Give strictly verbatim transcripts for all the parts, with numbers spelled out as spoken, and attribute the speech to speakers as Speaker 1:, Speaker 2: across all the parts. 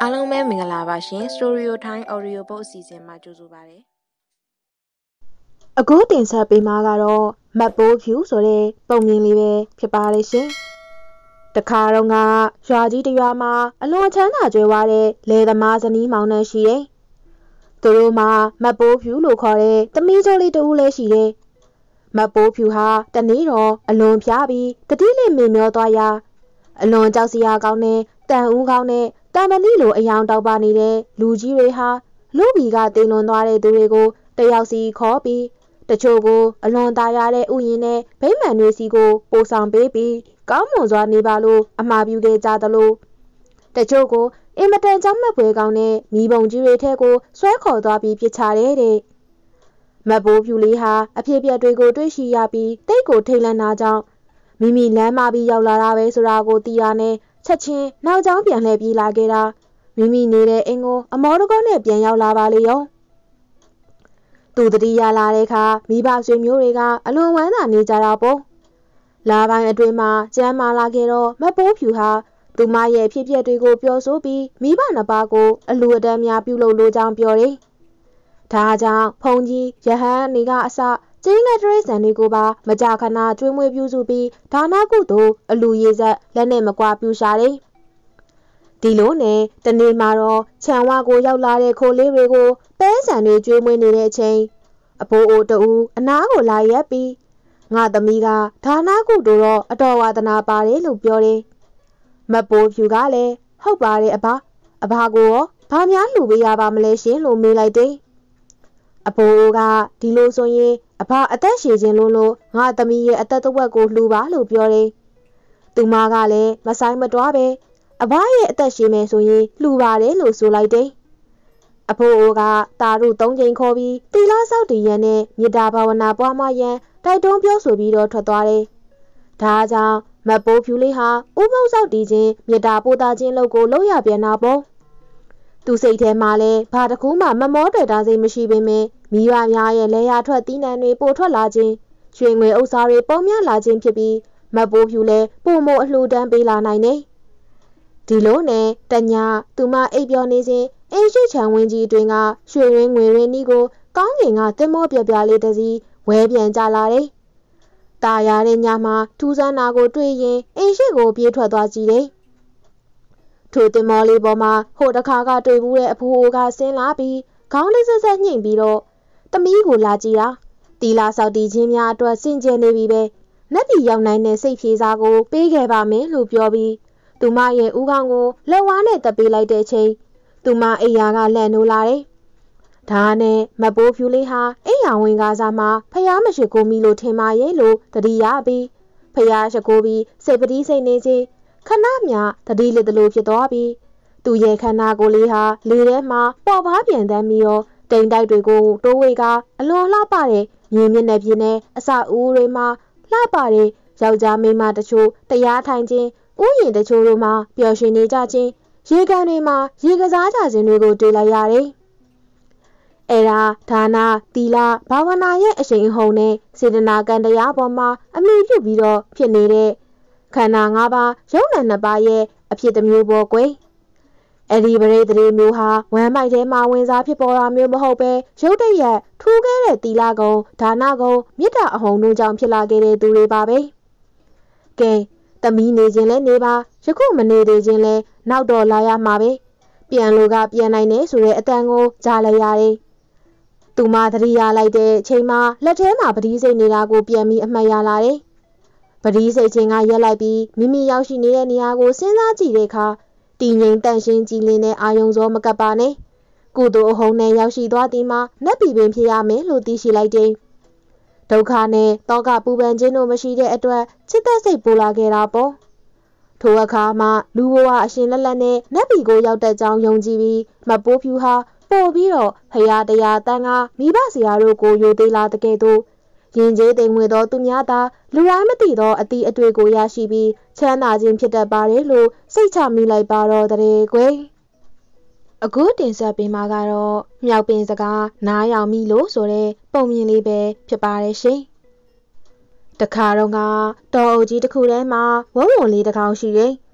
Speaker 1: အားလုံးပဲမင်္ဂလာပါရှင် Story Time Audio Book အစီအစဉ်မှာကြိုဆိုပါရစေ
Speaker 2: ။အခုတင်ဆက်ပေးမှာကတော့မတ်ပိုးဖြူဆိုတဲ့ပုံမြင်လေးပဲဖြစ်ပါတယ်ရှင်။တခါတော့ကရွာကြီးတစ်ရွာမှာအလွန်ချမ်းသာကြွယ်ဝတဲ့လယ်သမားဇနီးမောင်နှံရှိတယ်။သူတို့မှာမတ်ပိုးဖြူလို့ခေါ်တဲ့သမီးကျော်လေးတူလည်းရှိတယ်။မတ်ပိုးဖြူဟာတနေ့တော့အလွန်ဖျားပြီးတတိလေးမေမျောသွားရာအလွန်ကြောက်စရာကောင်းတဲ့တန်ဦးကောင်းတဲ့တံမဏိလိုအယောင်တောက်ပါနေတဲ့လူကြီးတွေဟာလူဘီကတင်လွန်သွားတဲ့သူတွေကိုတယောက်စီခေါ်ပြီးတချို့ကိုအလွန်သားရတဲ့ဥယျာဉ်နဲ့ဗိမာန်တွေစီကိုပို့ဆောင်ပေးပြီးကောင်းမွန်စွာနေပါလို့အမှားပြုခဲ့ကြသလိုတချို့ကိုအင်မတန်ကြောက်မက်ဖွယ်ကောင်းတဲ့မိဘုံကြီးတွေထဲကိုဆွဲခေါ်သွားပြီးပြစ်ချတယ်တဲ့မတ်ပိုးဖြူလေးဟာအဖြစ်အပျက်တွေကိုတွေးရှိရပြီးတိတ်ကိုထိတ်လန့်တာကြောင့်မိမိလမ်းမပြီးရောက်လာတာပဲဆိုတာကိုသိရနဲ့ချက်ချင်းနောက်ကျောင်းပြန်လှည့်ပြေးလာခဲ့တာမိမိနေတဲ့အိမ်ကိုအမောတကောနဲ့ပြန်ရောက်လာပါလေရောသူတတိယလာတဲ့အခါမိဘဆွေမျိုးတွေကအလွန်ဝမ်းသာနေကြတာပေါ့လာပိုင်းအတွင်းမှာကျမ်းမာလာခဲ့တော့မတ်ပိုးဖြူဟာသူမရဲ့ဖြစ်ပျက်တွေကိုပြောဆိုပြီးမိဘနှစ်ပါးကိုအလူအတန်းများပြုလုပ်လိုကြောင်းပြောတယ်ဒါကြောင့်ဖုန်ကြီးရဟန်းနေကအစကျင်းလက်တရိတ်ဆန်တွေကိုပါမကြာခဏကျွေးမွေးပြုစုပြီးဒါနကုသိုလ်အလူရည်ဆက်လက်နဲ့မကွာပြူရှာတယ်ဒီလိုနဲ့တနေ့မှာတော့ခြံဝကိုရောက်လာတဲ့ခိုးလေးတွေကိုပဲဆန်တွေကျွေးမွေးနေတဲ့အချိန်အဖိုးအိုတူအနားကိုလာရက်ပြီးငါသမီးကဒါနကုသိုလ်တော့အတော်ဝါသနာပါတယ်လို့ပြောတယ်မတ်ပိုးဖြူကလည်းဟုတ်ပါတယ်အဘအဘကိုရောဘာများလှူပေးရပါမလဲရှင်လို့မေးလိုက်တယ်အဖိုးအိုကဒီလိုဆိုရင်အဘအသက်ရှည်ခြင်းလို့လို့ငါသမီးရဲ့အသက်တစ်ဝက်ကိုလှူပါလို့ပြောတယ်သူမကလည်းမဆိုင်မတွားပဲအဘရဲ့အသက်ရှင်မယ်ဆိုရင်လှူပါတယ်လို့ဆိုလိုက်တယ်အဖိုးအိုကတာရုသုံးချိန်ခေါ်ပြီးတီလာဆောက်တည်ရန်နဲ့မေတ္တာဘာဝနာပွားများရန်တိုက်တွန်းပြောဆိုပြီးတော့ထွက်သွားတယ်ဒါကြောင့်မတ်ပိုးဖြူလေးဟာဥပုသ်ဆောက်တည်ခြင်းမေတ္တာပို့တာခြင်းလုပ်ကိုလုပ်ရပြန်တာပေါ့သူစိတ်ထဲမှာလည်းဘာတစ်ခုမှမမောတွေ့တာစိတ်မရှိပေမဲ့မိဘများရဲ့လဲရထွက်တီးနှံတွေပို့ထွက်လာခြင်းရွှေငွေဥစ္စာတွေပေါများလာခြင်းဖြစ်ပြီးမတ်ပိုးဖြူလည်းပုံမအလှူဒန်းပေးလာနိုင်တယ်ဒီလိုနဲ့တညာသူမအိပ်ပျော်နေစဉ်အိမ်ရှိချံဝင်းကြီးအတွင်းကရွှေရင်းငွေရင်းနီးကိုကောင်းကင်ကတင်မောပြပြလေးတစ်စီးဝဲပြန်ကြလာတယ်။ตาရတဲ့ညမှာထူးဆန်းတာကိုတွေ့ရင်အိမ်ရှိကိုပြေးထွက်သွားကြည့်တယ်။ထိုတင်မောလေးပေါ်မှာဟိုတခါကတွေ့ဘူးတဲ့အဖိုးအိုကဆင်းလာပြီးခေါင်းလေးဆက်ဆက်ညှိပြီးတော့သမီးကိုလာကြည့်တာတီလာဆောက်တီချင်းများအတွက်စင်ကြယ်နေပြီပဲ။နက်ပြည်ရောက်နိုင်တဲ့စိတ်ဖြေစားကိုပေးခဲ့ပါမယ်လို့ပြောပြီးသူမရဲ့ဦးခေါင်းကိုလက်ဝါးနဲ့တပ်ပေးလိုက်တဲ့အချိန်သူမအိယာကလှန်နိုးလာတယ်။ဒါနဲ့မတ်ပိုးဖြူလေးဟာအိယာဝင်ကားစားမှာဖျားမရှိကိုမီလို့ထင်ပါရဲ့လို့တတိယပြီးဖျားရှိကိုပြီးစိတ်ပတိစိတ်နေချင်းခဏမြတတိလက်တလို့ဖြစ်သွားပြီးသူရဲ့ခန္ဓာကိုယ်လေးဟာလေထဲမှာပေါ်ပါပြန်တမ်းပြီးတော့တိမ်တိုက်တွေကိုတိုးဝေကအလွန်လှပတဲ့မြင်းမျက်နှာပြင်နဲ့အစအဦးတွေမှာလှပတဲ့ယောက်ျားမိန်းမတချို့တရားထိုင်ခြင်းဥယျာဉ်တချို့တို့မှာပျော်ရွှင်နေကြခြင်းရေကန်တွေမှာရေကစားကြခြင်းတွေကိုတွေ့လိုက်ရတယ်။အဲဒါဒါနာတီလာဘာဝနာရဲ့အရှိန်အဟုန်နဲ့စေတနာကံတရားပေါ်မှာအမိပြုပြီးတော့ဖြစ်နေတဲ့ခန္ဓာ၅ပါးရုပ်နာနှစ်ပါးရဲ့အဖြစ်တစ်မျိုးပေါ်ကွယ်။အဲဒီပရိသေတွေမျိုးဟာဝမ်းမိုက်ထဲမှာဝင်စားဖြစ်ပေါ်တာမျိုးမဟုတ်ပဲရုပ်တရက်ထူးခဲ့တဲ့တီလာကုံဒါနာကုံမေတ္တာအဟုန်တို့ကြောင့်ဖြစ်လာခဲ့တဲ့သူတွေပါပဲ။ကဲသမီးနေခြင်းလဲနေပါယခုမနေသေးခြင်းလဲနောက်တော့လာရမှာပဲပြန်လို့ကပြန်နိုင်တယ်ဆိုတဲ့အတန်ကိုကြားလိုက်ရတယ်သူမသတိရလိုက်တဲ့ချိန်မှာလက်ထဲမှာပတိစိတ်နေတာကိုပြန်ပြီးအမှတ်ရလာတယ်ပတိစိတ်ချင်းကရက်လိုက်ပြီးမိမိရောက်ရှိနေတဲ့နေရာကိုစဉ်းစားကြည့်တဲ့အခါတည်ငြိမ်တန့်ရှင်းကြည်လင်တဲ့အာယုံစောမကပ်ပါနဲ့ကုသိုလ်အဟုန်နဲ့ရောက်ရှိသွားသည်မှာနတ်ပြည်ပင်ဖြစ်ရမယ်လို့သိရှိလိုက်တယ်ဒုက္ခနဲ့တောကပူပန်ခြင်းတို့မရှိတဲ့အတွက်ချစ်သက်စိတ်ပိုလာခဲ့တာပေါ့ထိုအခါမှလူဘဝအရှင်လက်လက်နဲ့နတ်ပြည်ကိုရောက်တဲ့ကြောင်းယုံကြည်ပြီးမတ်ပိုးဖြူဟာပို့ပြီးတော့ဖရာတရားတန်ခါမိဘဆရာတို့ကိုယိုသေးလာတဲ့ကဲ့သို့ရင်ကျေးသိမ်မွေသောသူများသာလူတိုင်းမသိသောအသည့်အတွေ့ကိုရရှိပြီးချမ်းသာခြင်းဖြစ်တတ်ပါတယ်လို့စိတ်ချမိလိုက်ပါတော့တဲ့ကွယ်အခုတင်ဆက်ပေးမှာကတော့မြောက်ပင်စကားနားယောင်မိလို့ဆိုတဲ့ပုံမြင်လေးပဲဖြစ်ပါတယ်ရှင်တခါတော့ကတော်အုပ်ကြီးတစ်ခုထဲမှာဝုံဝုံလေးတစ်ကောင်ရှိတယ်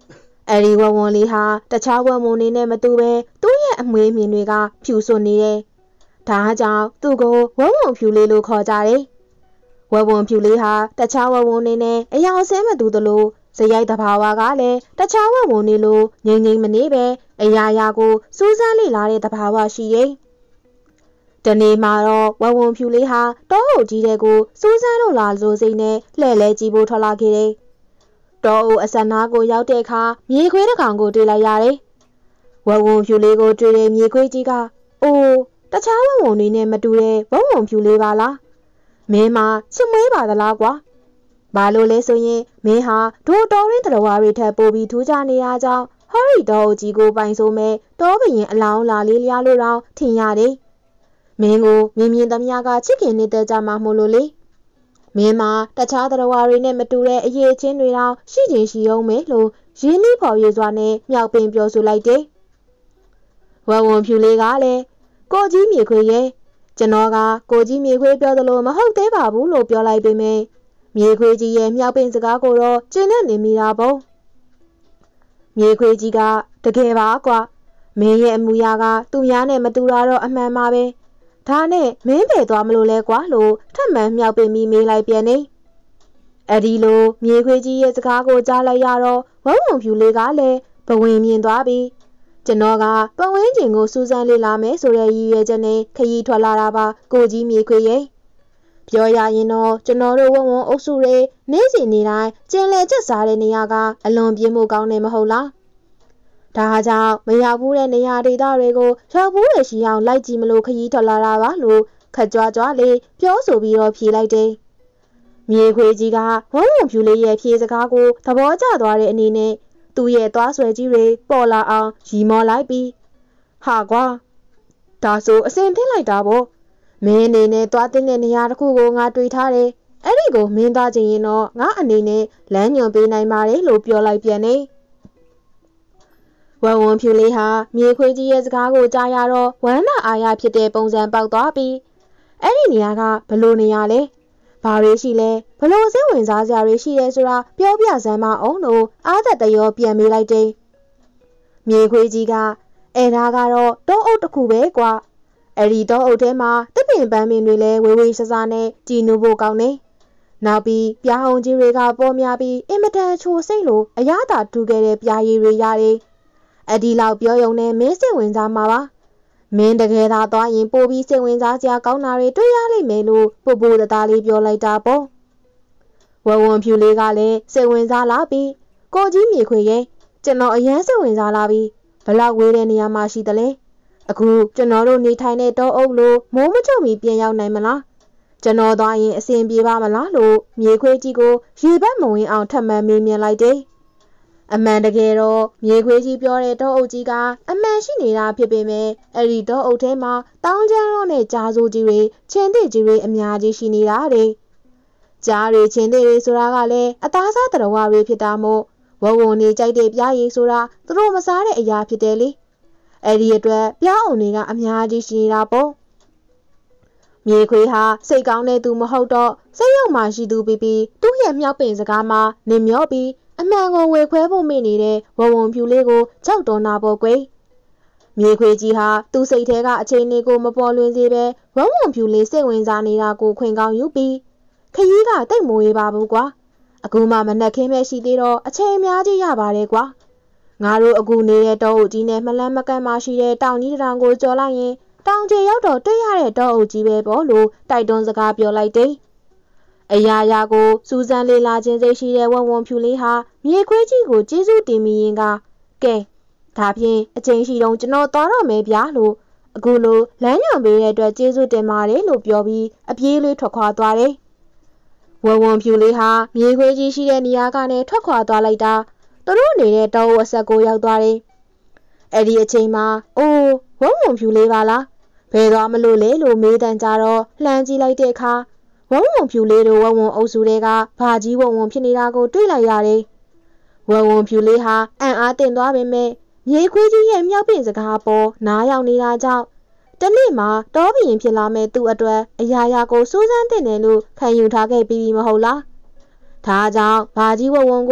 Speaker 2: အဲဒီဝဝွန်လေးဟာတခြားဝဝွန်နေနဲ့မတူပဲသူ့ရဲ့အမွေးမြင်တွေကဖြူစွနေတယ်။ဒါကြောင့်သူ့ကိုဝဝွန်ဖြူလေးလို့ခေါ်ကြတယ်။ဝဝွန်ဖြူလေးဟာတခြားဝဝွန်နေနဲ့အယောင်ဆဲမတူသလိုစရိုက်တဘာဝကလည်းတခြားဝဝွန်နေလို့ငိမ့်ငိမ့်မနေပဲအရာရာကိုစူးစမ်းလေ့လာတဲ့တဘာဝရှိရဲ့။ဒီနေ့မှာတော့ဝဝွန်ဖြူလေးဟာတောအုပ်ကြီးတဲ့ကိုစူးစမ်းလို့လာလို့စိတ်နဲ့လှဲ့လဲကြည့်ဖို့ထွက်လာခဲ့တယ်။တောအုပ်အစနာကိုရောက်တဲ့အခါမြေခွေးတစ်ကောင်ကိုတွေ့လိုက်ရတယ်။ဝဝွန်ဖြူလေးကိုတွေ့တဲ့မြေခွေးကြီးကအိုးတခြားဝဝွန်တွေနဲ့မတူတဲ့ဝဝွန်ဖြူလေးပါလား။မင်းမချစ်မွေးပါသလားကွာ။ဘာလို့လဲဆိုရင်မင်းဟာဒိုတော်ရင်းတတော်ဝါတွေထပ်ပို့ပြီးထူးခြားနေရကြောင်းဟော်ရီတောအုပ်ကြီးကိုပိုင်ဆိုမဲ့တောဘရင်အလောင်းလာလေးလျားလို့တော့ထင်ရတယ်။မင်းကိုမြင်မြင်သမျှကချစ်ခင်နေတဲ့ကြမှာမို့လို့လေမင်းမတခြားတတော်ဝါတွေနဲ့မတူတဲ့အရေးချင်းတွေတော့ရှိချင်းရှိအောင်မယ်လို့ရင်းနှီးဖော်ရစွာနဲ့မြောက်ပင်ပြောဆိုလိုက်တယ်။ဝဝွန်ဖြူလေးကလည်းကိုကြီးမြေခွေရဲ့ကျွန်တော်ကကိုကြီးမြေခွေပြောသလိုမဟုတ်သေးပါဘူးလို့ပြောလိုက်ပေမဲ့မြေခွေကြီးရဲ့မြောက်ပင်စကားကိုတော့ကျင်းနဲ့နေမိတာပေါ့။မြေခွေကြီးကတကယ်ပါကွာမင်းရဲ့အမူအရာကသူများနဲ့မတူတာတော့အမှန်ပါပဲ။ဒါနဲ့မင်းပဲသွားမလို့လဲကွာလို့ထပ်မံမြောက်ပင်ပြီးမေးလိုက်ပြန်နေ။အဲဒီလိုမြေခွေကြီးရဲ့စကားကိုကြားလိုက်ရတော့ဝဝွန်ဖြူလေးကလည်းဘဝင်မြင်သွားပြီ။ကျွန်တော်ကပဝင်းကျင်ကိုစူးစမ်းလေ့လာမယ်ဆိုတဲ့ရည်ရွယ်ချက်နဲ့ခရီးထွက်လာတာပါကိုကြီးမြေခွေရဲ့ပြောရရင်တော့ကျွန်တော်တို့ဝဝွန်အုပ်စုတွေနေ့စဉ်နေ့တိုင်းကျင်လည်ချက်စားတဲ့နေရာကအလွန်ပြင်းမှုကောင်းနေမဟုတ်လား။ဒါကြောင့်မရောက်ဘူးတဲ့နေရာဒေသတွေကိုရောက်ဘူးတဲ့ရှိအောင်လိုက်ကြည့်မလို့ခရီးထွက်လာတာပါလို့ခက်ကြွားကြွားလေးပြောဆိုပြီးတော့ဖြေလိုက်တယ်။မြေခွေကြီးကဝဝွန်ဖြူလေးရဲ့ဖြေစကားကိုသဘောကျသွားတဲ့အနေနဲ့သူ့ရဲ့သွားဆွဲကြီးတွေပေါ်လာအောင်ရီမောလိုက်ပြီးဟာကွာဒါဆိုအစင်ထင်းလိုက်တာပေါ့မင်းအနေနဲ့သွားတဲ့နေရာတစ်ခုကိုငါတွေ့ထားတယ်အဲ့ဒီကိုမင်းသားချင်ရင်တော့ငါအနေနဲ့လမ်းညွှန်ပေးနိုင်ပါတယ်လို့ပြောလိုက်ပြန်နေဝဝွန်ဖြူလေးဟာမြေခွေကြီးရဲ့စကားကိုကြားရတော့ဝမ်းသာအားရဖြစ်တဲ့ပုံစံပေါက်သွားပြီးအဲ့ဒီနေရာကဘလို့နေရာလဲဘာတွေရှိလဲဘလို့စိတ်ဝင်စားစရာတွေရှိရဲဆိုတာပြောပြစမ်းမအောင်လို့အားသက်တရောပြန်မေးလိုက်တယ်မြေခွေကြီးကအဲ့ဒါကတော့တောအုပ်တစ်ခုပဲကွာအဲ့ဒီတောအုပ်ထဲမှာတစ်ပင်ပန်းပင်တွေလည်းဝေဝေးဆဆနဲ့ကြည်နူးဖို့ကောင်းနေနောက်ပြီးပြားအောင်ကြီးတွေကပေါ်များပြီးအင်မတန်ချိုစိတ်လိုအရသာတူခဲ့တဲ့ပြားရည်တွေရတယ်အဲ့ဒီလောက်ပြောရုံနဲ့မင်းစိတ်ဝင်စားမှာပါမင်းတကယ်သာသွားရင်ပို့ပြီးစိတ်ဝင်စားစရာကောင်းတာတွေတွေ့ရလိမ့်မယ်လို့ပို့ပို့တသားလေးပြောလိုက်တာပေါ့ဝဝွန်ဖြူလေးကလည်းစိတ်ဝင်စားလာပြီးကိုကြီးမြေခွေရဲ့ကျွန်တော်အရန်စိတ်ဝင်စားလာပြီးဘလောက်ဝေးတဲ့နေရာမှာရှိသလဲအခုကျွန်တော်တို့နေထိုင်တဲ့တောအုပ်လို့မိုးမချုပ်မီပြန်ရောက်နိုင်မလားကျွန်တော်သွားရင်အဆင်ပြေပါမလားလို့မြေခွေကြီးကိုရေဘက်မဝင်အောင်ထပ်မံမေးမြန်းလိုက်တယ်အမှန်တကယ်တော့မြေခွေးကြီးပြောတဲ့တောအုပ်ကြီးကအမှန်ရှိနေတာဖြစ်ပေမဲ့အဲ့ဒီတောအုပ်ထဲမှာတောင်းကျမ်းရောနဲ့ကြားစိုးကြီးတွေချင်းသစ်ကြီးတွေအများကြီးရှိနေတာတဲ့ကြားတွေချင်းသစ်တွေဆိုတာကလည်းအသားစားတော်ဝါတွေဖြစ်တာမို့ဝဝုံနေကြိုက်တဲ့ပြားရည်ဆိုတာသူတို့မစားတဲ့အရာဖြစ်တယ်လေအဲ့ဒီအတွက်ပြားအုံတွေကအများကြီးရှိနေတာပေါ့မြေခွေးဟာစိတ်ကောင်းတဲ့သူမဟုတ်တော့စိတ်ယုံမှရှိသူပြီးပြီးသူ့ရဲ့မြောက်ပင်စကားမှာနင်မျောပြီးအမှန်ကိုဝေခွဲဖို့မိနေတဲ့ဝဝုံဖြူလေးကိုကြောက်တော်နာပေါ်ကွယ်မြေခွေကြီးဟာသူ့စိတ်ထဲကအချိန်လေးကိုမပေါ်လွင်စေပဲဝဝုံဖြူလေးစိတ်ဝင်စားနေတာကိုခွင်ကောင်းယူပြီးခရီးကတိတ်မိုးရပါဘူးကွာအခုမှမနှက်ခင်းပဲရှိသေးတော့အချိန်အများကြီးရပါတယ်ကွာငါတို့အခုနေတဲ့တောအုပ်ကြီးနဲ့မလန်းမကန့်မှရှိတဲ့တောင်ကြီးတောင်ကိုကြော်လိုက်ရင်တောင်ကျရောက်တော့တွေ့ရတဲ့တောအုပ်ကြီးပဲပေါ့လို့တိုက်တွန်းစကားပြောလိုက်တယ်အရာရာကိုစူးစမ်းလေးလာခြင်းစိတ်ရှိတဲ့ဝဝုံဖြူလေးဟာမြေခွေးကြီးကိုကျေးဇူးတင်မိရင်ကကဲဒါဖြင့်အချိန်ရှိတော့ကျွန်တော်သွားတော့မယ်ဗျာလို့အခုလိုလမ်းညွှန်ပေးတဲ့အတွက်ကျေးဇူးတင်ပါတယ်လို့ပြောပြီးအပြေးလေးထွက်ခွာသွားတယ်ဝဝုံဖြူလေးဟာမြေခွေးကြီးရှိတဲ့နေရာကနေထွက်ခွာသွားလိုက်တာသူတို့နေတဲ့တောအုပ်အဆက်ကိုရောက်သွားတယ်အဲ့ဒီအချိန်မှာအိုးဝဝုံဖြူလေးပါလားဘယ်သွားမလို့လဲလို့မေးတန်ကြတော့လှမ်းကြည့်လိုက်တဲ့အခါဝဝုံဖြူလေးတို့ဝဝုံအုပ်စုတွေကဘာကြီးဝဝုံဖြစ်နေတာကိုတွေ့လိုက်ရတယ်ဝဝုံဖြူလေးဟာအံ့အားသင့်သွားပေမဲ့မြေခွေးကြီးရဲ့မြောက်ပင်စကားပေါ်နားရောက်နေတာကြောင့်တနေ့မှာတောဘရင်ဖြစ်လာမဲ့သူ့အတွက်အရာရာကိုစိုးစမ်းတင်တယ်လို့ခံယူထားခဲ့ပြီးပြီမဟုတ်လားဒါကြောင့်ဘာကြီးဝဝုံကို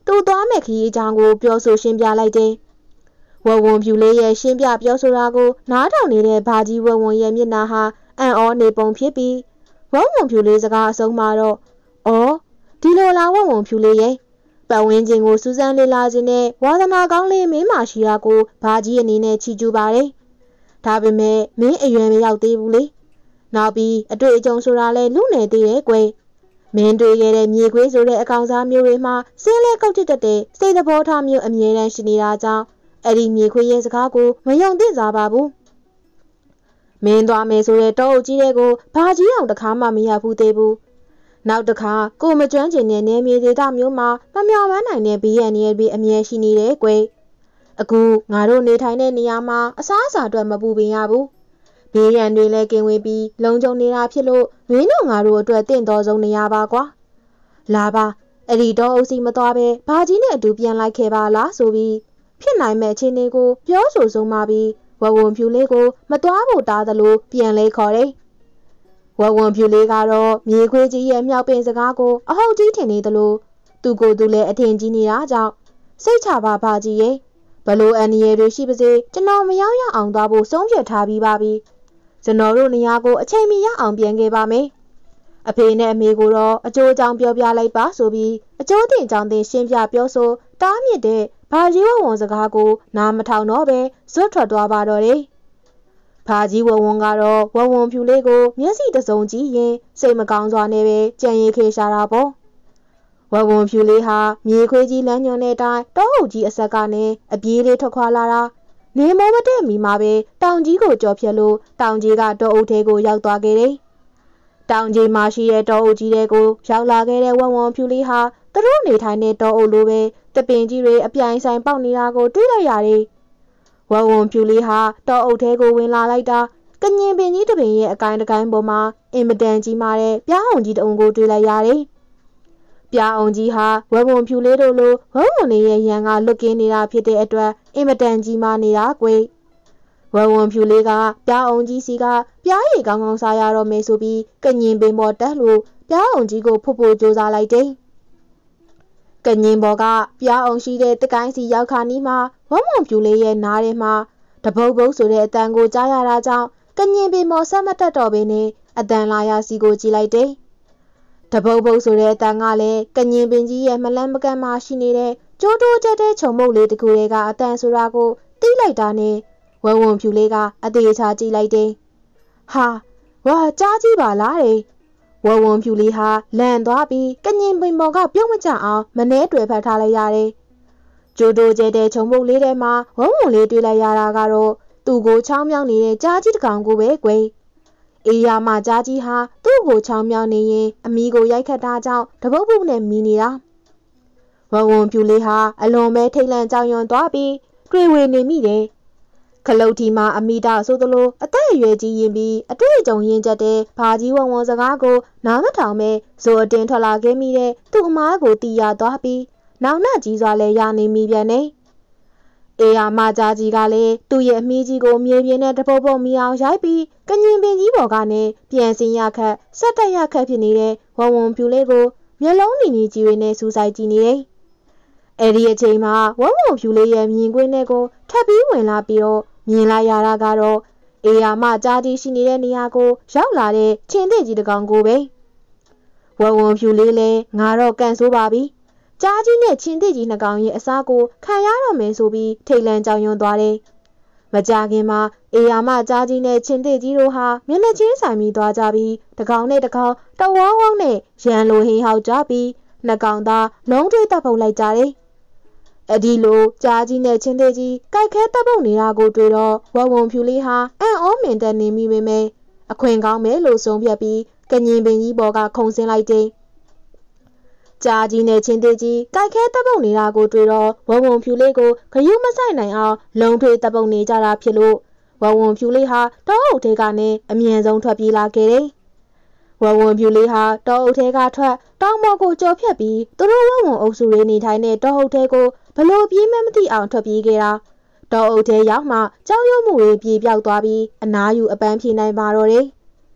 Speaker 2: သူ့သွားမဲ့ခရီးအကြောင်းကိုပြောဆိုရှင်းပြလိုက်တယ်။ဝဝွန်ဖြူလေးရဲ့ရှင်းပြပြောဆိုတာကိုနားထောင်နေတဲ့ဘာကြီးဝဝွန်ရဲ့မျက်နှာဟာအံ့ဩနေပုံဖြစ်ပြီးဝဝွန်ဖြူလေးစကားအဆုံးမှာတော့အော်ဒီလိုလားဝဝွန်ဖြူလေးရဲ့ပတ်ဝန်းကျင်ကိုစူးစမ်းလေ့လာခြင်းနဲ့ဝါသနာကောင်းလေးမင်းမရှိတာကိုဘာကြီးအနေနဲ့ချီးကျူးပါတယ်။ဒါပေမဲ့မင်းအရွယ်မရောက်သေးဘူးလေ။နောက်ပြီးအတွေ့အကြုံဆိုတာလဲလူနယ်သေးရဲ့ကွယ်။မင်းတွေ့ခဲ့တဲ့မြေခွေးဆိုတဲ့အကောင်စားမျိုးတွေမှာစင်းလဲကောက်ချစ်တတ်တဲ့စိတ်သဘောထားမျိုးအမြဲတမ်းရှိနေတာကြောင့်အဲ့ဒီမြေခွေးရဲ့စကားကိုမယုံသင့်စားပါဘူး။မင်းသွားမယ်ဆိုတဲ့တောအုပ်ကြီးတွေကိုဘာကြီးအောင်တစ်ခါမှမရဘူးသေးဘူး။နောက်တစ်ခါကိုမကျွမ်းကျင်တဲ့နယ်မြေဒေသမျိုးမှာမမျှော်မှန်းနိုင်တဲ့ဘေးရန်တွေပြီးအမြဲရှိနေတယ်ကွယ်။အခုငါတို့နေထိုင်တဲ့နေရာမှာအစားအစာအတွက်မပူပင်ရဘူး။ဘေးရန်တွေလည်းကင်းဝေးပြီးလုံခြုံနေတာဖြစ်လို့မင်းတို့ငါတို့အတွက်တင့်တော်ဆုံးနေရပါကွာ။လာပါအဲ့ဒီတောအုပ်စီမသွားပဲဘာကြီးနဲ့အတူပြန်လိုက်ခဲ့ပါလားဆိုပြီးဖြစ်နိုင်မဲ့အခြေအနေကိုပြောဆိုဆုံးမပြီးဝဝွန်ဖြူလေးကိုမသွားဖို့တားသလိုပြန်လဲခေါ်တယ်။ဝဝွန်ဖြူလေးကတော့မြေခွေးကြီးရဲ့မြောက်ပင်စကားကိုအဟုတ်ကြီးထင်နေသလိုသူကိုယ်သူလည်းအထင်ကြီးနေတာကြောင့်စိတ်ချပါဘာကြီးရဲ့ဘလို့အန်ဒီရဲတွေရှိပါစေကျွန်တော်မရောက်ရအောင်သွားဖို့ဆုံးဖြတ်ထားပြီးပါပြီ။ကျွန်တော်တို့နေရာကိုအချိန်မီရအောင်ပြန်ခဲ့ပါမယ်။အဖေနဲ့အမေကိုတော့အကျိုးအကြောင်းပြောပြလိုက်ပါဆိုပြီးအကျိုးတင်အကြောင်းတင်ရှင်းပြပြောဆိုတားမြစ်တဲ့ဘာကြီးဝဝွန်စကားကိုနားမထောင်တော့ပဲဇွတ်ထွက်သွားပါတော့တယ်။ဘာကြီးဝဝွန်ကတော့ဝဝွန်ဖြူလေးကိုမျက်စိတစုံကြည့်ရင်စိတ်မကောင်းစွာနဲ့ပဲကြံရည်ခေရှာတာပေါ့။ဝဝွန်ဖြူလေးဟာမြေခွေးကြီးလမ်းညွှန်တဲ့အတိုင်းတောအုပ်ကြီးအဆက်ကနေအပြေးလေးထွက်ခွာလာတာနေမောမတဲ့မီမှာပဲတောင်ကြီးကိုကြော်ဖြတ်လို့တောင်ကြီးကတောအုပ်ထဲကိုရောက်သွားခဲ့တယ်။တောင်ကြီးမှာရှိတဲ့တောအုပ်ကြီးတွေကိုရောက်လာခဲ့တဲ့ဝဝွန်ဖြူလေးဟာသူတို့နေထိုင်တဲ့တောအုပ်လိုပဲတပင်ကြီးတွေအပြိုင်ဆိုင်ပေါက်နေတာကိုတွေ့လိုက်ရတယ်။ဝဝွန်ဖြူလေးဟာတောအုပ်ထဲကိုဝင်လာလိုက်တာကညင်ပင်ကြီးတပင်ရဲ့အကိုင်းတကိုင်းပေါ်မှာအင်မတန်ကြီးမာတဲ့ပြားအောင်ကြီးတအုံကိုတွေ့လိုက်ရတယ်။ပြားအောင်ကြီးဟာဝဝွန်ဖြူလေးတို့လိုဝဝွန်လေးရဲ့ရန်ကလွတ်ကင်းနေတာဖြစ်တဲ့အတွက်အင်မတန်ကြီးမာနေတာကွယ်။ဝဝွန်ဖြူလေးကပြားအောင်ကြီးစီကပြားရည်ကောင်းကောင်းစားရတော့မယ်ဆိုပြီးကညင်ပင်ပေါ်တက်လို့ပြားအောင်ကြီးကိုဖုတ်ဖို့ကြိုးစားလိုက်တယ်။ကညင်ပေါ်ကပြားအောင်ရှိတဲ့တကိုင်းစီရောက်ခါနီးမှာဝဝွန်ဖြူလေးရဲ့နားထဲမှာတပုတ်ပုတ်ဆိုတဲ့အတန်ကိုကြားရတာကြောင့်ကညင်ပင်ပေါ်ဆက်မတက်တော့ဘဲနဲ့အတန်လာရစီကိုကြည့်လိုက်တယ်။တပုတ်ပုတ်ဆိုတဲ့အတန်ကလည်းကညင်ပင်ကြီးရဲ့မလန်းမကန့်မှရှိနေတဲ့ကျိုးတိုးကျတဲ့ခြုံမုတ်လေးတစ်ခုတွေကအတန်ဆိုတာကိုသိလိုက်တာနဲ့ဝဝွန်ဖြူလေးကအသေးချာကြည့်လိုက်တယ်။ဟာဝါကြားကြည့်ပါလားတဲ့ဝဝွန်ဖြူလေးဟာလန့်သွားပြီးကညင်ပင်ပေါ်ကပြုံးမကြအောင်မနှဲတွယ်ဖက်ထားလိုက်ရတယ်။ကျိုးတိုးကျတဲ့ခြုံမုတ်လေးထဲမှာဝဝွန်လေးတွေ့လိုက်ရတာကတော့သူ့ကိုချောင်းမြောင်းနေတဲ့ကြားကြီးတစ်ကောင်ကိုပဲကွယ်။အေးရမကြားကြီးဟာသူ့ကိုချောင်းမြောင်းနေရင်အမီကိုရိုက်ခတ်တာကြောင့်တပုတ်ပုတ်နဲ့မီးနေတာ။ဝဝွန်ဖြူလေးဟာအလွန်ပဲထိတ်လန့်ကြောင်ရွံသွားပြီးတွေ့ဝေနေမိတယ်။ခလုတ်ထီမှာအမိတာဆိုသလိုအသက်အရွယ်ကြီးရင်ပြီးအတွေ့အကြုံရင့်ကျက်တဲ့ဘာကြီးဝဝွန်စကားကိုနားမထောင်ပဲဇိုအတင်းထွက်လာခဲ့မိတဲ့သူ့အမားကိုတီးရသွားပြီးနောက်နှကြီးစွာလဲရနေမိပြန်တယ်။အေးရမကြားကြီးကလည်းသူ့ရဲ့အမီးကြီးကိုမြေပြင်နဲ့တပုတ်ပုတ်မီအောင်ရိုက်ပြီးကညင်ပင်ကြီးပေါ်ကနေပြန်စင်ရခတ်ဆက်တက်ရခတ်ဖြစ်နေတဲ့ဝဝွန်ဖြူလေးကိုမျက်လုံးနီနီကြီးတွေနဲ့စူးစိုက်ကြည့်နေတယ်။အဲ့ဒီအချိန်မှာဝဝွန်ဖြူလေးရဲ့မြင်ကွင်းနဲ့ကိုထပ်ပြီးဝင်လာပြီးတော့မြင်လိုက်ရတာကတော့အေးရမကြားကြီးရှိနေတဲ့နေရာကိုရောက်လာတဲ့ချင်းတဲ့ကြီးတကောင်ကိုပဲဝဝွန်ဖြူလေးလည်းငါတော့ကန်ဆိုးပါပြီကြားကြီးနဲ့ချင်းတဲ့ကြီးနှစ်ကောင်ရဲ့အစားကိုခံရတော့မယ်ဆိုပြီးထိတ်လန့်ကြောင်ရွံ့သွားတယ်မကြခင်မှာအေးရမကြားကြီးနဲ့ချင်းတဲ့ကြီးတို့ဟာမျက်နှာချင်းဆိုင်ပြီးသွားကြပြီးတကောင်နဲ့တကောင်တဝေါဝေါနဲ့ရန်လိုဟင်းဟောက်ကြပြီးနှစ်ကောင်သားလုံးထွေးတပ်ပုတ်လိုက်ကြတယ်အဒီလိုကြားကြီးနဲ့ချင်းသေးကြီးကြိုက်ခဲတပ်ပုတ်နေတာကိုတွေ့တော့ဝဝွန်ဖြူလေးဟာအံ့ဩမင်တက်နေမိပေမဲ့အခွင့်ကောင်းမယ်လို့ဆုံးဖြတ်ပြီးကညင်ပင်ကြီးပေါ်ကခုန်ဆင်းလိုက်တယ်။ကြားကြီးနဲ့ချင်းသေးကြီးကြိုက်ခဲတပ်ပုတ်နေတာကိုတွေ့တော့ဝဝွန်ဖြူလေးကိုဂရုမစိုက်နိုင်အောင်လုံးထွေးတပ်ပုတ်နေကြတာဖြစ်လို့ဝဝွန်ဖြူလေးဟာတောအုပ်ထဲကနေအမြန်ဆုံးထွက်ပြေးလာခဲ့တယ်။ဝဝွန်ဖြူလေးဟာတောအုပ်ထဲကထွက်တောင်ပေါ်ကိုကြော်ဖြတ်ပြီးသူတို့ဝဝွန်အုပ်စုတွေနေထိုင်တဲ့တောအုပ်ထဲကိုဘလို့ပြေးမမသိအောင်ထွက်ပြေးခဲ့တာတောအုပ်ထဲရောက်မှကြောက်ရွံ့မှုတွေပြေပြောက်သွားပြီးအနားယူအပန်းဖြေနိုင်ပါတော့တယ်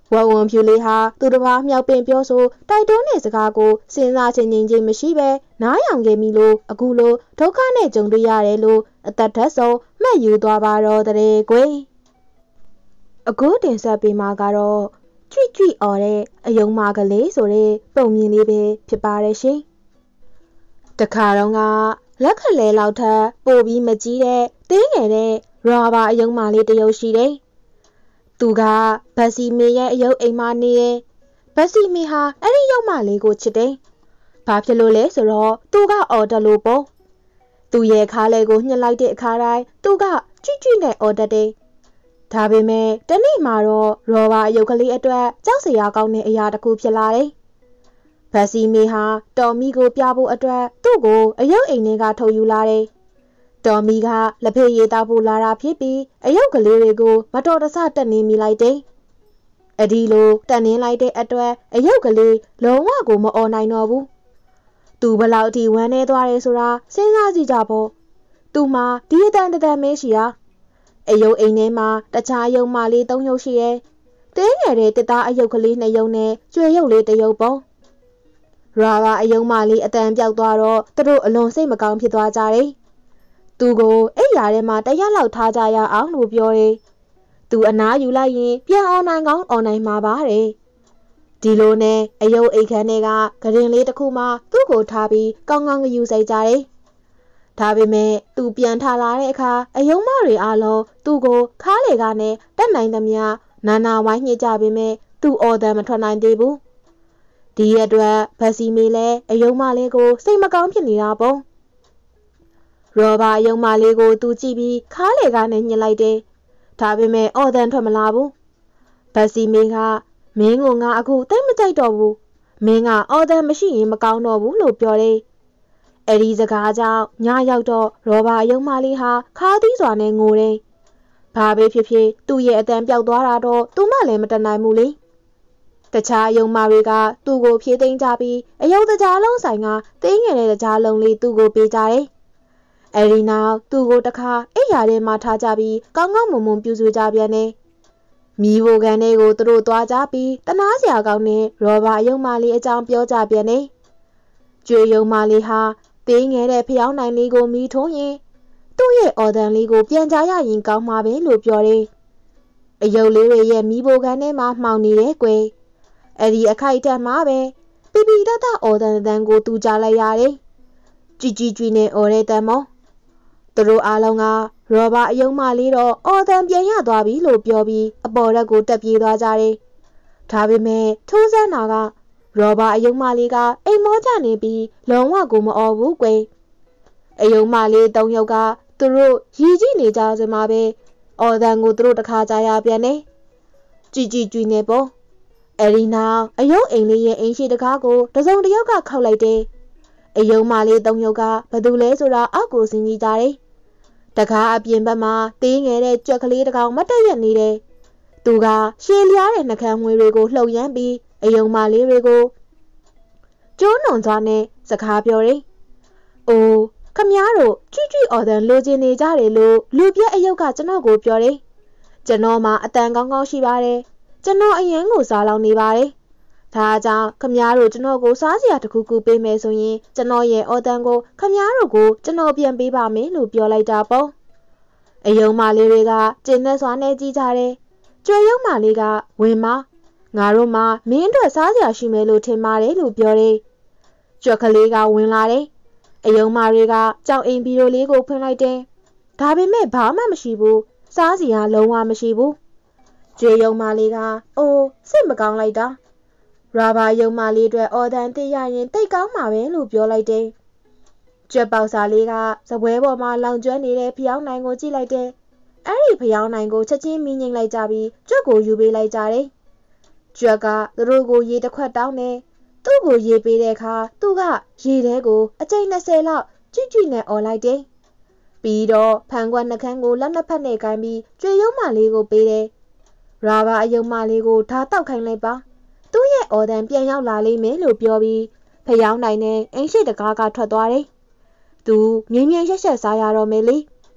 Speaker 2: ဝဝွန်ဖြူလေးဟာသူတစ်ပါးမြောက်ပင်ပြောဆိုတိုက်တွန်းတဲ့စကားကိုစဉ်းစားချင်ချင်းချင်းမရှိပဲနားယောင်ခဲ့မိလို့အခုလိုဒုက္ခနဲ့ကြုံတွေ့ရတယ်လို့အသက်ထက်ဆုံးမှတ်ယူသွားပါတော့တဲ့ကွယ်အခုတင်ဆက်ပေးမှာကတော့ကြွိကြွိအော်တဲ့အယုံမာကလေးဆိုတဲ့ပုံမြင်လေးပဲဖြစ်ပါတယ်ရှင်တခါတော့ကလက်ခလဲလောက်ထပ်ပို့ပြီးမကြီးတဲ့တင်းငယ်တဲ့ရာဘာအယုံမာလေးတစ်ရုပ်ရှိတယ်သူကဗတ်စီမေရဲ့အယုတ်အိမ်မနေရဲ့ဗတ်စီမေဟာအဲ့ဒီရုပ်မလေးကိုချစ်တယ်။ဘာဖြစ်လို့လဲဆိုတော့သူကအော်တလို့ပေါ့။သူရဲ့ခါလေးကိုညှစ်လိုက်တဲ့အခါတိုင်းသူကကြွကြွနဲ့အော်တတယ်။ဒါပေမဲ့တနေ့မှာတော့ရောဘာအယုတ်ကလေးအတွက်ကြောက်စရာကောင်းတဲ့အရာတစ်ခုဖြစ်လာတယ်။ဗတ်စီမေဟာတော်မီကိုပြဖို့အတွက်သူ့ကိုအယုတ်အိမ်ထဲကထုတ်ယူလာတယ်။တော်မီကလက်ဖေးရည်တောက်ဖို့လာတာဖြစ်ပြီးအယုတ်ကလေးတွေကိုမတော်တဆတက်နေမိလိုက်တယ်။အဒီလိုတက်နေလိုက်တဲ့အတွက်အယုတ်ကလေးလုံးဝကိုမအော်နိုင်တော့ဘူး။သူဘလောက်ထိဝမ်းနေသွားတယ်ဆိုတာစဉ်းစားကြည့်ကြပေါ့။သူမှဒီအတန်တန်မဲရှိတာ။အယုတ်အိမ်ထဲမှာတခြားအယုတ်မလေးသုံးရုပ်ရှိရဲ့။တင်းငယ်တဲ့တစ်သားအယုတ်ကလေးနှစ်ရုပ်နဲ့ကျွဲရုပ်လေးတစ်ရုပ်ပေါ့။ရာဘာအယုတ်မလေးအတန်ပြောက်သွားတော့သူတို့အလွန်စိတ်မကောင်းဖြစ်သွားကြတယ်။သူကိုအိယာထဲမှာတရက်လောက်ထားကြရအောင်လို့ပြောတယ်။သူအနားယူလိုက်ရင်ပြန်အွန်လိုင်းကောင်းအွန်လိုင်းမှာပါတဲ့။ဒီလိုနဲ့အယုတ်အိတ်ခမ်းတွေကဂရင်လေးတစ်ခုမှသူ့ကိုထားပြီးကောင်းကောင်းဂယူစိုက်ကြတယ်။ဒါပေမဲ့သူပြန်ထလာတဲ့အခါအယုံမတွေအားလုံးသူ့ကိုခါးလေကနဲ့တက်နိုင်သမျှနာနာဝိုင်းညှစ်ကြပေမဲ့သူအော်တန်မထွက်နိုင်သေးဘူး။ဒီအတွက်ဗတ်စီမေလည်းအယုံမလေးကိုစိတ်မကောင်းဖြစ်နေတာပေါ့။ရောဘာအယုံမလေးကိုသူကြည့်ပြီးခါးလေကနဲ့ညှစ်လိုက်တယ်။ဒါပေမဲ့အော်တန်ထွက်မလာဘူး။ဗတ်စီမေကမင်းကငါအခုတိတ်မကြိုက်တော့ဘူး။မင်းကအော်တန်မရှိရင်မကောင်းတော့ဘူးလို့ပြောတယ်။အဲဒီစကားကြောင့်ညရောက်တော့ရောဘာအယုံမလေးဟာခါးသီးစွာနဲ့ငိုတယ်။ဘာပဲဖြစ်ဖြစ်သူ့ရဲ့အတန်ပြောက်သွားတာတော့သူမှလည်းမတနိုင်ဘူးလေ။တခြားအယုံမတွေကသူ့ကိုဖြေးသိမ်းကြပြီးအယုတ်တကြားလုံးဆိုင်ကတင်းငယ်တဲ့တကြားလုံးလေးသူ့ကိုပေးကြတယ်။အဲဒီနောက်သူ့ကိုတခါအိယာထဲမှာထားကြပြီးကောင်းကောင်းမွန်မွန်ပြုစုကြပြန်တယ်။မိဘကန်တွေကိုသူတို့သွားကြပြီးတနာစရာကောင်းတဲ့ရောဘာအယုံမလေးအကြောင်းပြောကြပြန်တယ်။ကျွေယုံမလေးဟာတင်းငယ်တဲ့ဖျောင်းနိုင်လေးကိုမိထုံးရင်သူ့ရဲ့အော်ဒန်လေးကိုပြန်ကြရရင်ကောင်းမှာပဲလို့ပြောတယ်။အယုတ်လေးတွေရဲ့မိဘကန်ထဲမှာမှောင်နေတယ်ကွယ်။အဲဒီအခိုက်အတန့်မှာပဲပီပီတတအော်ဒန်တန်ကိုသူကြားလိုက်ရတယ်။ကြည်ကြည်ကြည်နဲ့အော်တဲ့တန်မောသူတို့အားလုံးကရောဘာအယုံမလေးတော့အော်တန်ပြန်ရသွားပြီလို့ပြောပြီးအပေါ်ရက်ကိုတက်ပြေးသွားကြတယ်။ဒါပေမဲ့ထိုးစမ်းတာကရောဘာအယုံမလေးကအိမ်မောကြနေပြီးလုံးဝကိုမအော်ဘူးကွယ်။အယုံမလေးသုံးယောက်ကသူတို့ရည်ကြည့်နေကြစမှာပဲအော်တန်ကိုသူတို့တခါကြရပြန်တယ်။ကြည်ကြည်ကြည်နေပေါ့။အဲဒီနောက်အယုံအိမ်လေးရဲ့အိမ်ရှိတကားကိုတစုံတစ်ယောက်ကခောက်လိုက်တယ်။အယုံမလေးသုံးယောက်ကဘယ်သူလဲဆိုတာအောက်ကိုစဉ်းကြည့်ကြတယ်။တကားအပြင်ဘက်မှာသေးငယ်တဲ့ကြွက်ကလေးတစ်ကောင်မတက်ရက်နေတယ်။သူကရှည်လျားတဲ့နှကမ်းမွေးတွေကိုလှုပ်ရမ်းပြီးအယုံမလေးတွေကိုကျိုးနုံသွားနဲ့စကားပြောတယ်။အိုးခမည်းတော်ကြွကြွအော်တန်လိုချင်နေကြတယ်လို့လူပြက်အယုတ်ကကျွန်တော်ကိုပြောတယ်။ကျွန်တော်မှအတန်ကောင်းကောင်းရှိပါတယ်။ကျွန်တော်အရင်ကိုစားလောင်နေပါတယ်။ဒါကြောင့်ခမည်းတော်ကျွန်တော်ကိုစားစရာတစ်ခုခုပေးမယ်ဆိုရင်ကျွန်တော်ရဲ့အော်တန်ကိုခမည်းတော်ကိုကျွန်တော်ပြန်ပေးပါမယ်လို့ပြောလိုက်တာပေါ့။အယုံမလေးတွေကကျင်းနဲ့စွာနဲ့ကြည့်ကြတယ်။ကျွေယုံမလေးကဝင်မငါတို့မှမင်းတို့စားစရာရှိမယ်လို့ထင်ပါတယ်လို့ပြောတယ်။ကြွက်ကလေးကဝင်လာတယ်။အယုံမတွေကကြောင်အိမ်ဘီရိုလေးကိုဖွင့်လိုက်တယ်။ဒါပေမဲ့ဘာမှမရှိဘူး။စားစရာလုံးဝမရှိဘူး။ကျွေယုံမလေးကအိုးစိတ်မကောင်းလိုက်တာ။ရာဘာယုံမလေးတွေအော်တန်သိရရင်တိတ်ကောင်းမှာပဲလို့ပြောလိုက်တယ်။ကြွက်ပေါက်စာလေးကစပွဲပေါ်မှာလောင်ကျွမ်းနေတဲ့ဖျောင်းနိုင်ကိုကြည့်လိုက်တယ်။အဲ့ဒီဖျောင်းနိုင်ကိုချက်ချင်းမီးငိမ့်လိုက်ကြပြီးကြွက်ကိုယူပေးလိုက်ကြတယ်။ကြွက်ကသူတို့ကိုရေတစ်ခွက်တောင်းတယ်။သူ့ကိုရေပေးတဲ့အခါသူကရေထဲကိုအကျိန်၂၀လောက်ကြွကြွနဲ့អော်လိုက်တယ်။ပြီးတော့ဖန်ကွက်နှခမ်းကိုလက်နှစ်ဖက်နဲ့ကိုင်းပြီးကျွေယုံမလေးကိုပေးတယ်။ရာဘာအယုံမလေးကိုဓာတ်တောက်ခိုင်းလိုက်ပါ။သူ့ရဲ့အော်တန်ပြန်ရောက်လာလိမ့်မယ်လို့ပြောပြီးဖျောင်းနိုင်နဲ့အင်းရှိတကားကထွက်သွားတယ်။သူငင်းငင်းရက်ရက်စားရတော့မယ်လေ။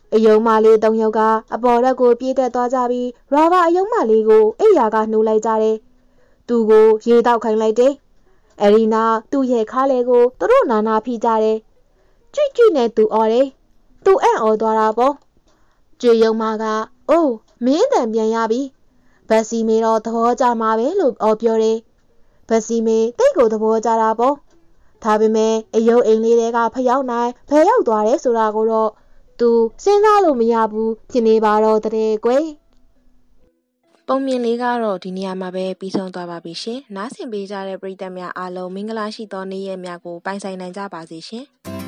Speaker 2: အယုံမလေးသုံးယောက်ကအပေါ်ရက်ကိုပြေးတက်သွားကြပြီးရာဘာအယုံမလေးကိုအိယာကနှိုးလိုက်ကြတယ်။သူ့ကိုရေတောက်ခိုင်းလိုက်တယ်။အဲဒီနောက်သူ့ရဲ့ခါလေကိုသူတို့နာနာဖိကြတယ်။ကြွိကြွိနဲ့သူအော်တယ်။သူအံ့ဩသွားတာပေါ့။ကျွေယုံမကအိုးမင်းအတန်ပြန်ရပြီ။ဗက်စီမေတော့သဘောကျမှာပဲလို့အော်ပြောတယ်။ဗက်စီမေတိတ်ကိုသဘောကျတာပေါ့။ဒါပေမဲ့အယုံအိမ်လေးတွေကဖျောက်နိုင်ဖယ်ရောက်သွားတယ်ဆိုတာကိုတော့သူစဉ်းစားလို့မရဘူးဖြစ်နေပါတော့တဲ့ကွယ်
Speaker 1: ပုံမြင်လေးကတော့ဒီနေရာမှာပဲပြီးဆုံးသွားပါပြီရှင်နားဆင်ပေးကြတဲ့ပရိသတ်များအားလုံးမင်္ဂလာရှိသောနေ့ရက်များကိုပိုင်ဆိုင်နိုင်ကြပါစေရှင်